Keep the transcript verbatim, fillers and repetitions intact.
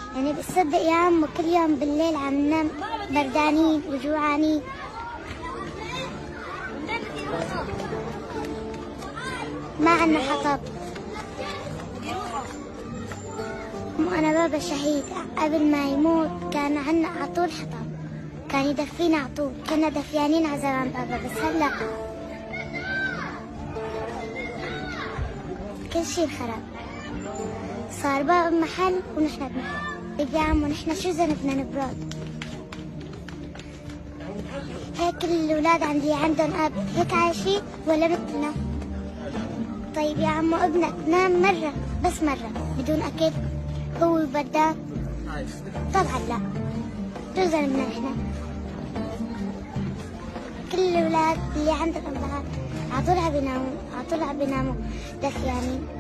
يعني بتصدق يا عم كل يوم بالليل عم ننام بردانين وجوعانين. ما عنا حطب. أنا بابا شهيد، قبل ما يموت كان عنا على طول حطب، كان يدفينا على طول، كنا دفيانين على زمان بابا. بس هلا كل شيء انخرب، صار بابا بمحل ونحن بمحل. يا عمو نحن شو ذنبنا نبرد؟ هيك الأولاد عندي عندهم أب هيك عايشين ولا مثلنا؟ طيب يا عمو ابنك نام مرة بس مرة بدون أكل هو بردان؟ طبعا لا. شو ذنبنا نحن؟ كل الأولاد اللي عندهم أمهات على طول عم بيناموا على طول عم بيناموا دفيانين.